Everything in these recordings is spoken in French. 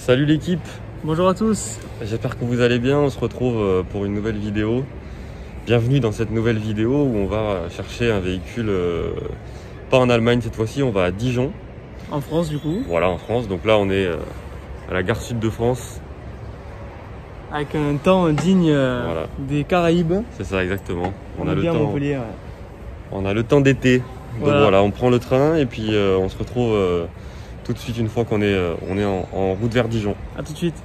Salut l'équipe. Bonjour à tous. J'espère que vous allez bien. On se retrouve pour une nouvelle vidéo. Bienvenue dans cette nouvelle vidéo où on va chercher un véhicule, pas en Allemagne cette fois-ci, on va à Dijon. En France du coup. Voilà, en France. Donc là on est à la gare sud de France. Avec un temps digne Voilà. des Caraïbes. C'est ça exactement. On a le temps. Montpellier, ouais. On a le temps d'été. Donc voilà, on prend le train et puis on se retrouve tout de suite une fois qu'on est, en route vers Dijon. A tout de suite.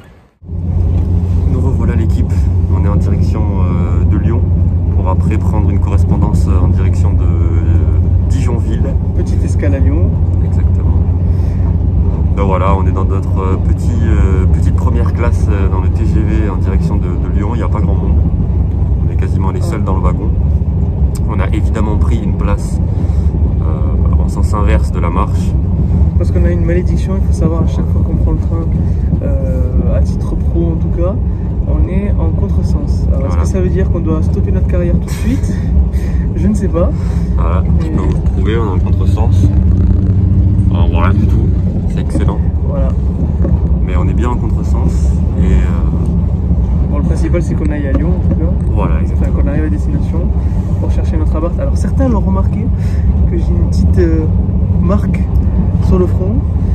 Nous revoilà l'équipe. On est en direction de Lyon pour après prendre une correspondance en direction de Dijonville. Petite escale à Lyon. Exactement. Donc voilà, on est dans notre petite première classe dans le TGV en direction de Lyon. Il n'y a pas grand monde. On est quasiment les seuls dans le wagon. On a évidemment pris une place en sens inverse de la marche. Parce qu'on a une malédiction, il faut savoir à chaque fois qu'on prend le train, à titre pro en tout cas, on est en contresens. Alors est-ce que ça veut dire qu'on doit stopper notre carrière tout de suite? Je ne sais pas. Voilà, je peux vous prouver, on est en contresens. Alors voilà du tout, c'est excellent. Voilà. Mais on est bien en contresens et bon, le principal c'est qu'on aille à Lyon en tout cas. Voilà, exactement. Enfin, qu'on arrive à destination pour chercher notre appart. Alors certains l'ont remarqué que j'ai une petite marque sur le front.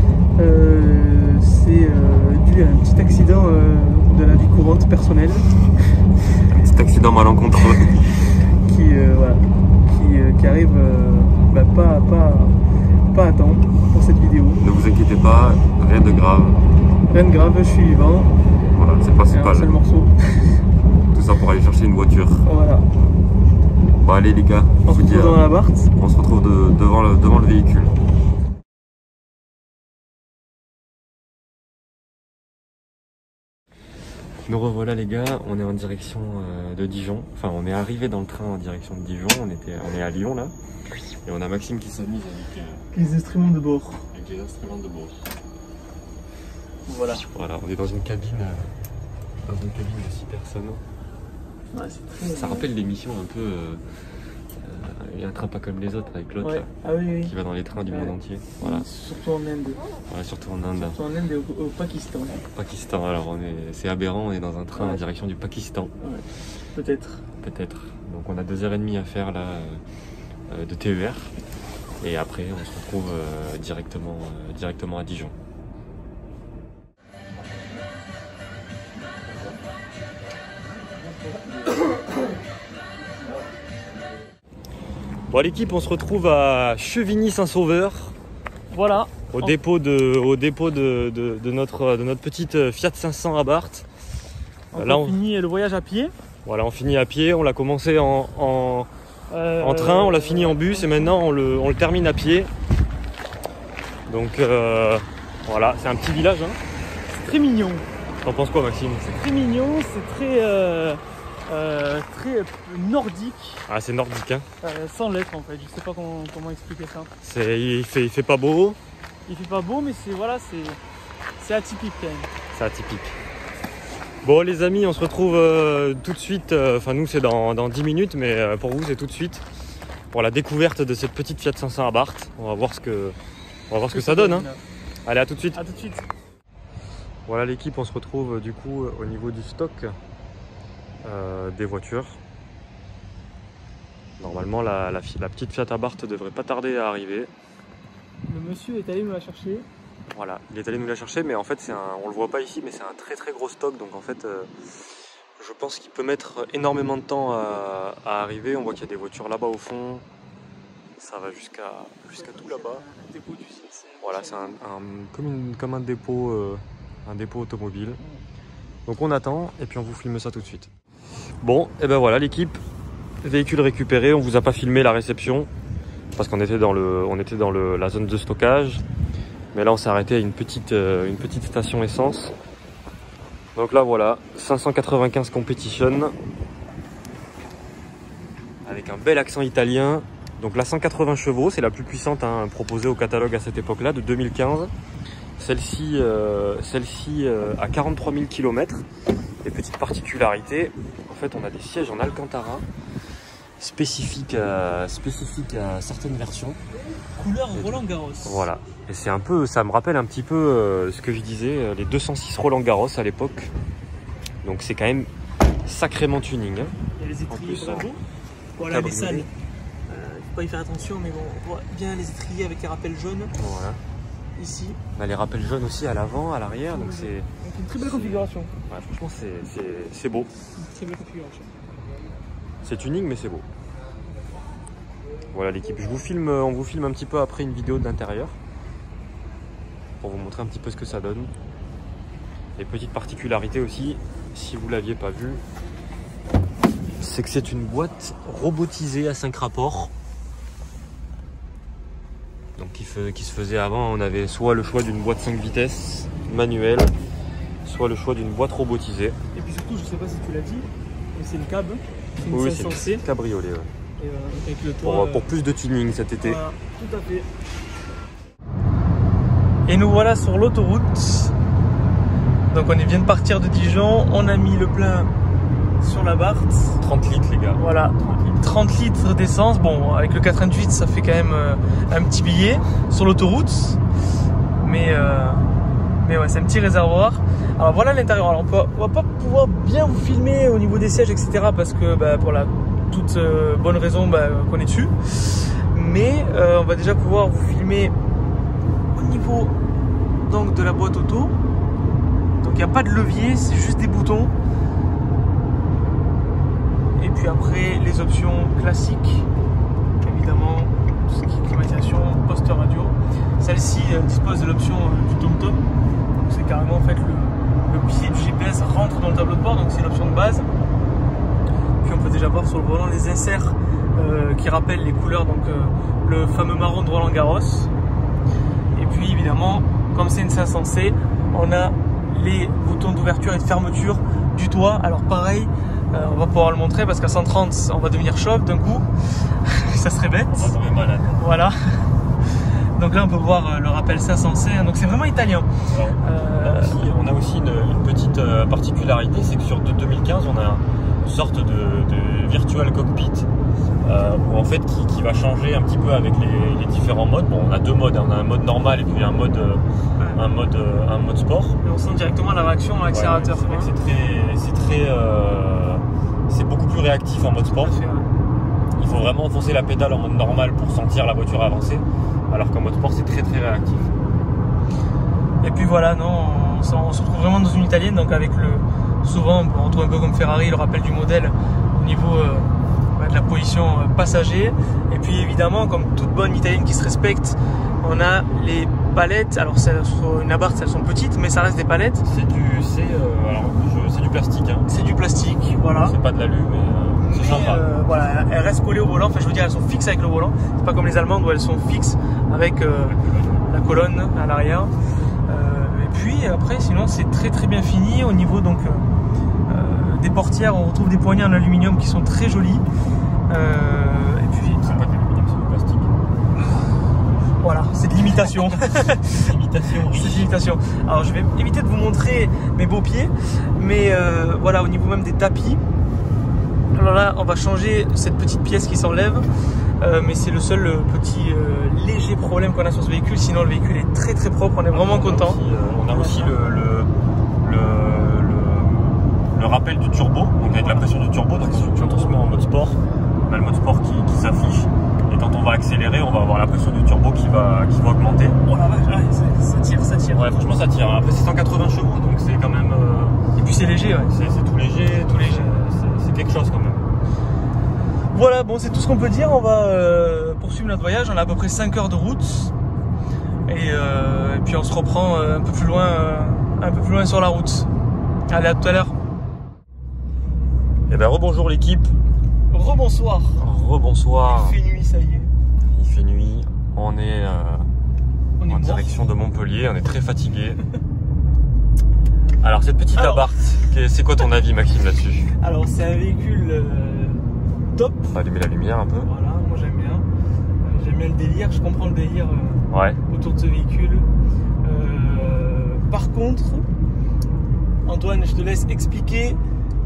C'est dû à un petit accident de la vie courante personnelle. Un petit accident malencontreux. qui arrive pas à temps pour cette vidéo. Ne vous inquiétez pas, rien de grave. Rien de grave, je suis vivant. Voilà, c'est le principal. Un seul morceau. Tout ça pour aller chercher une voiture. Voilà. Bon allez les gars, on se retrouve dans l'appart. On se retrouve devant le véhicule. Nous revoilà les gars, on est en direction de Dijon. Enfin on est arrivé dans le train en direction de Dijon, on est à Lyon là. Et on a Maxime qui s'amuse avec les instruments de bord. Avec les instruments de bord. Voilà. Voilà, on est dans une cabine de 6 personnes. Ouais, très, ça rappelle l'émission un peu un train pas comme les autres avec l'autre ouais. Oui. Qui va dans les trains du monde entier. Voilà. Surtout en Inde. Ouais, surtout en Inde. Surtout en Inde et au Pakistan. Pakistan, alors c'est aberrant, on est dans un train en direction du Pakistan. Ouais. Peut-être. Peut-être. Donc on a 2h30 à faire là de TER. Et après on se retrouve directement à Dijon. Bon l'équipe, on se retrouve à Chevigny-Saint-Sauveur. Voilà. Au dépôt de notre petite Fiat 500 Abarth. On finit le voyage à pied. Voilà, on finit à pied. On l'a commencé en train, on l'a fini en bus et maintenant on le termine à pied. Donc voilà, c'est un petit village. Hein. C'est très mignon. T'en penses quoi Maxime? C'est très mignon, c'est très nordique. Ah c'est nordique hein. Sans l'être en fait, je sais pas comment expliquer ça. Il fait pas beau. Il fait pas beau mais c'est atypique quand même. C'est atypique. Bon les amis, on se retrouve tout de suite, enfin nous c'est dans 10 minutes mais pour vous c'est tout de suite pour la découverte de cette petite Fiat 500 Abarth. On va voir ce que ça donne hein. Allez, à tout de suite. À tout de suite. Voilà l'équipe, on se retrouve du coup au niveau du stock des voitures. Normalement la petite Fiat Abarth devrait pas tarder à arriver. Le monsieur est allé nous la chercher. Voilà, il est allé nous la chercher mais en fait on le voit pas ici mais c'est un très très gros stock donc en fait je pense qu'il peut mettre énormément de temps à arriver. On voit qu'il y a des voitures là-bas au fond. Ça va jusqu'à tout là-bas. Dépôt du site. Voilà, c'est comme un dépôt automobile. Donc on attend et puis on vous filme ça tout de suite. Bon, et ben voilà l'équipe, véhicule récupéré, on vous a pas filmé la réception parce qu'on était dans la zone de stockage. Mais là on s'est arrêté à une petite station essence. Donc là voilà, 595 Competition. Avec un bel accent italien. Donc la 180 chevaux, c'est la plus puissante hein, proposée au catalogue à cette époque-là, de 2015. Celle-ci à 43 000 km. Et petite particularité, en fait on a des sièges en Alcantara. spécifique à certaines versions. Couleur Roland Garros. Voilà. Et c'est un peu, ça me rappelle un petit peu ce que je disais, les 206 Roland Garros à l'époque. Donc c'est quand même sacrément tuning. Hein. Il y a les étriers en plus voilà les salles. Faut pas y faire attention, mais bon, on voit bien les étriers avec les rappels jaunes. Voilà. Ici. On a les rappels jaunes aussi à l'avant, à l'arrière, donc c'est une très belle configuration. Ouais, franchement, c'est beau. Une très belle configuration. C'est tuning, mais c'est beau. Voilà l'équipe. On vous filme un petit peu après une vidéo de l'intérieur pour vous montrer un petit peu ce que ça donne. Les petites particularités aussi, si vous l'aviez pas vu, c'est que c'est une boîte robotisée à 5 rapports. Donc qui se faisait avant, on avait soit le choix d'une boîte 5 vitesses manuelle, soit le choix d'une boîte robotisée. Et puis surtout, je sais pas si tu l'as dit, mais c'est une cab, c'est une oui, 500C. C'est une cabriolet. Ouais. Et avec le toit, pour plus de tuning cet été. Voilà, tout à fait. Et nous voilà sur l'autoroute. Donc on vient de partir de Dijon, on a mis le plein sur la Barthe. 30 litres les gars. Voilà, 30 litres d'essence. Bon, avec le 428, ça fait quand même un petit billet sur l'autoroute. Mais ouais, c'est un petit réservoir. Alors voilà l'intérieur. Alors on va pas pouvoir bien vous filmer au niveau des sièges, etc. Parce que pour la toute bonne raison qu'on est dessus. Mais on va déjà pouvoir vous filmer au niveau donc, de la boîte auto. Donc il n'y a pas de levier, c'est juste des boutons. Et puis après les options classiques, évidemment, tout ce qui est climatisation, poste radio. Celle-ci dispose de l'option du TomTom. Donc c'est carrément en fait le pied du GPS rentre dans le tableau de bord, donc c'est une option de base. Puis on peut déjà voir sur le volant les inserts qui rappellent les couleurs, donc le fameux marron de Roland Garros. Et puis évidemment, comme c'est une 500C, on a les boutons d'ouverture et de fermeture du toit. Alors pareil, on va pouvoir le montrer parce qu'à 130 on va devenir chauve d'un coup. Ça serait bête. On va tomber malade. Voilà. Donc là on peut voir le rappel 500C, donc c'est vraiment italien. On a aussi une petite particularité, c'est que sur 2015 on a une sorte de virtual cockpit où en fait qui va changer un petit peu avec les différents modes. Bon, on a deux modes, on a un mode normal et puis un mode sport. Et on sent directement la réaction à l'accélérateur. Ouais, c'est beaucoup plus réactif en mode sport. Il faut vraiment enfoncer la pédale en mode normal pour sentir la voiture avancer, alors qu'en mode sport c'est très très réactif. Et puis voilà, on se retrouve vraiment dans une italienne, donc avec souvent on retrouve un peu comme Ferrari, le rappel du modèle au niveau de la position passager. Et puis évidemment, comme toute bonne italienne qui se respecte, on a les palettes. Alors sur une Abarth, elles sont petites, mais ça reste des palettes. C'est du plastique. Hein. C'est du plastique, voilà. C'est pas de l'alu, mais c'est sympa. Voilà, elles restent collées au volant. Enfin, je veux dire, elles sont fixes avec le volant. C'est pas comme les allemandes où elles sont fixes avec la colonne à l'arrière. Et puis après, sinon, c'est très très bien fini au niveau donc des portières. On retrouve des poignées en aluminium qui sont très jolies. Et puis c'est pas de l'aluminium, c'est du plastique. Voilà, c'est de l'imitation. C'est l'imitation. Alors je vais éviter de vous montrer mes beaux pieds, mais voilà, au niveau même des tapis. Alors là, on va changer cette petite pièce qui s'enlève, mais c'est le seul petit léger problème qu'on a sur ce véhicule. Sinon, le véhicule est très très propre, on est vraiment content. On a aussi le rappel du turbo, donc avec la pression du turbo. Donc quand on se met en mode sport, on a le mode sport qui s'affiche. Et quand on va accélérer, on va avoir la pression du turbo qui va augmenter. Oh la vache, ça tire. Ouais, franchement ça tire. Après c'est 180 chevaux, donc c'est quand même... Et puis c'est léger, ouais. C'est tout léger, c'est quelque chose quand même. Voilà, bon c'est tout ce qu'on peut dire. On va poursuivre notre voyage. On a à peu près 5 heures de route. Et puis on se reprend un peu plus loin sur la route. Allez, à tout à l'heure. Et ben rebonjour l'équipe. Rebonsoir. Rebonsoir. Il fait nuit, ça y est. Il fait nuit. On est en direction de Montpellier. On est très fatigué. Alors cette petite Abarth, c'est quoi ton avis Maxime là-dessus? Alors c'est un véhicule top. On va allumer la lumière un peu. Voilà, moi j'aime bien. J'aime bien le délire. Je comprends le délire autour de ce véhicule. Par contre, Antoine, je te laisse expliquer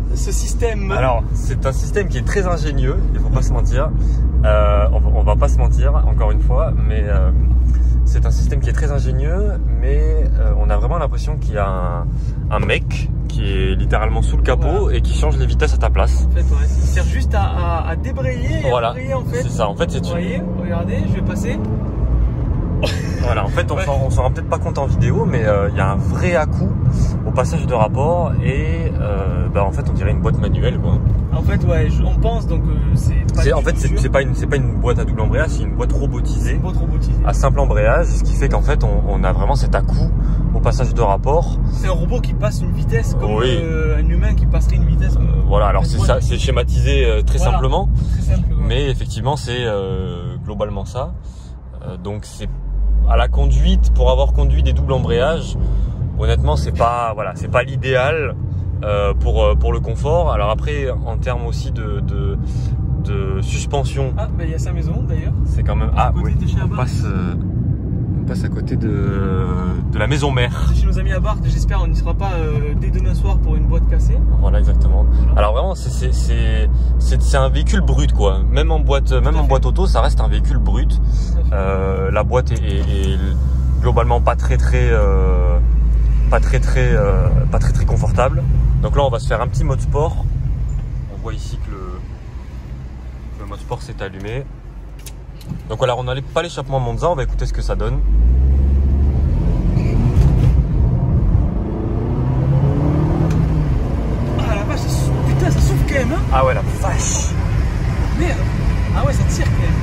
ce système? Alors, c'est un système qui est très ingénieux, il faut pas se mentir. On va pas se mentir, encore une fois, mais c'est un système qui est très ingénieux, mais on a vraiment l'impression qu'il y a un mec qui est littéralement sous le capot et qui change les vitesses à ta place. En fait, ouais, il sert juste à débrayer et voilà, à embrayer, en fait. C'est ça, en fait, c'est Vous voyez, regardez, je vais passer. Voilà, en fait, on s'en rend peut-être pas compte en vidéo, mais il y a un vrai à-coup au passage de rapport et en fait, on dirait une boîte manuelle, quoi. En fait, ouais, on pense donc c'est pas une boîte à double embrayage, c'est une boîte robotisée. Une boîte robotisée. À simple embrayage, ce qui fait qu'en fait, on a vraiment cet à-coup au passage de rapport. C'est un robot qui passe une vitesse comme oui. Un humain qui passerait une vitesse. Voilà, alors c'est ça, c'est schématisé très simplement, très simple, ouais. mais effectivement, c'est globalement ça. Donc c'est à la conduite, pour avoir conduit des doubles embrayages, honnêtement, c'est pas l'idéal pour le confort. Alors après, en termes aussi de suspension. Ah, il y a sa maison d'ailleurs. C'est quand même. Ah oui. On passe à côté de la maison mère. Chez nos amis à Barthes, j'espère on n'y sera pas dès demain soir pour une boîte cassée. Voilà, exactement. Alors vraiment, c'est un véhicule brut, quoi. Même en boîte auto, ça reste un véhicule brut. La boîte est globalement pas très confortable. Donc là, on va se faire un petit mode sport. On voit ici que le mode sport s'est allumé. Donc voilà, on n'a pas l'échappement Monza, on va écouter ce que ça donne. Ah la vache, putain, ça souffle quand même, hein. Ah ouais, la vache. Merde. Ah ouais, ça tire quand même.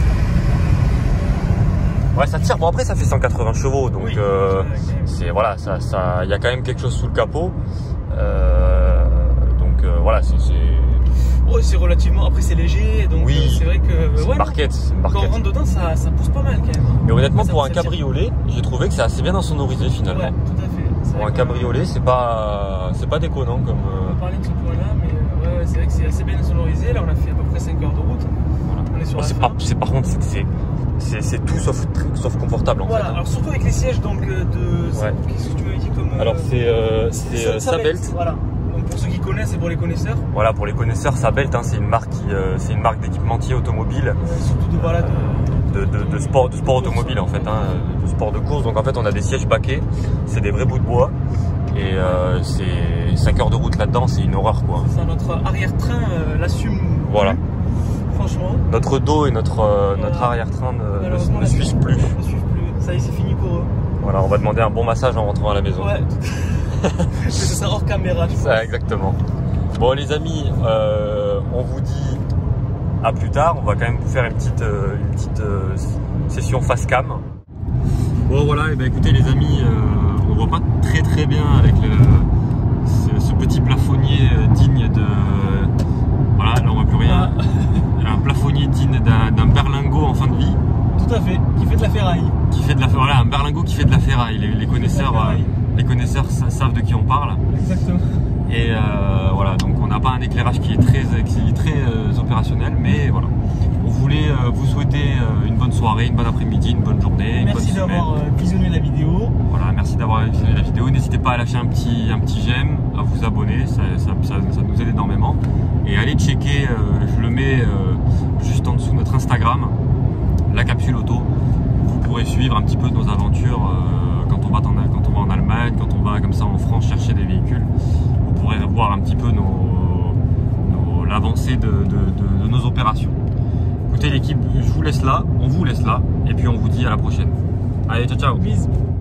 Ouais, ça tire. Bon, après, ça fait 180 chevaux, donc oui, c'est voilà, il y a quand même quelque chose sous le capot. Donc voilà, oh, c'est relativement. Après, c'est léger, donc oui, c'est vrai que. C'est une barquette. Quand on rentre dedans, ça pousse pas mal quand même. Mais honnêtement, pour un cabriolet, j'ai trouvé que c'est assez bien insonorisé finalement. Ouais, tout à fait. Pour un cabriolet, c'est pas déconnant comme. On va parler de ce point-là, mais ouais, c'est vrai que c'est assez bien insonorisé. Là, on a fait à peu près 5 heures de route. Voilà. On est sur la fin. Par contre, c'est tout sauf confortable en fait. Voilà, alors surtout avec les sièges donc Ouais. Qu'est-ce que tu m'avais dit comme. Alors c'est Sabelt. Voilà. Donc pour ceux qui connaissent et pour les connaisseurs. Voilà, pour les connaisseurs, Sabelt, hein, c'est une marque d'équipementier automobile. Surtout de sport automobile en fait, hein, de sport de course. Donc en fait, on a des sièges baquets, c'est des vrais bouts de bois. Et c'est 5 heures de route là-dedans, c'est une horreur, quoi. Ça, notre arrière-train l'assume. Voilà. Franchement. Notre dos et notre arrière-train ne suivent plus. Ne suivent plus. Ça y est, c'est fini pour eux. Voilà, on va demander un bon massage en rentrant à la maison. Ouais. Mais ça sera hors caméra, je pense. Ça, exactement. Bon, les amis, on vous dit à plus tard. On va quand même vous faire une petite session face cam. Bon, voilà, et ben écoutez, les amis, on voit pas très bien avec ce petit plafonnier digne de. Voilà, là on voit plus rien. Un plafonnier digne d'un berlingot en fin de vie. Tout à fait, qui fait de la ferraille. Voilà, un berlingot qui fait de la ferraille. Les connaisseurs savent de qui on parle. Exactement. Et voilà, donc on n'a pas un éclairage qui est très opérationnel, mais voilà. On voulait vous souhaiter une bonne soirée, une bonne après-midi, une bonne journée. Merci d'avoir visionné la vidéo. Voilà, merci d'avoir visionné la vidéo. N'hésitez pas à lâcher un petit j'aime, à vous abonner, ça nous aide énormément. Et allez checker, je le mets juste en dessous de notre Instagram, la capsule auto. Vous pourrez suivre un petit peu nos aventures quand on va en Allemagne, quand on va comme ça en France chercher des véhicules. Vous pourrez voir un petit peu l'avancée de nos opérations. Écoutez l'équipe, je vous laisse là, on vous laisse là, et puis on vous dit à la prochaine. Allez, ciao ciao. Bisous.